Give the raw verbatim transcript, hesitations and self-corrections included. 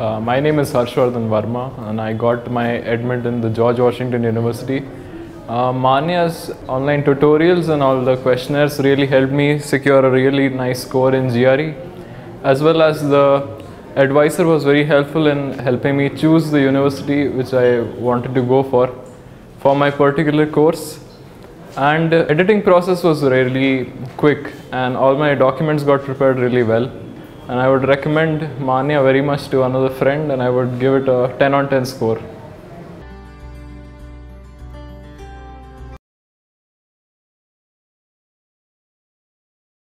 Uh, my name is Harshvardhan Verma and I got my admit in the George Washington University. Uh, Manya's online tutorials and all the questionnaires really helped me secure a really nice score in G R E, as well as the advisor was very helpful in helping me choose the university which I wanted to go for for my particular course. And the editing process was really quick and all my documents got prepared really well. And I would recommend Manya very much to another friend, and I would give it a ten on ten score.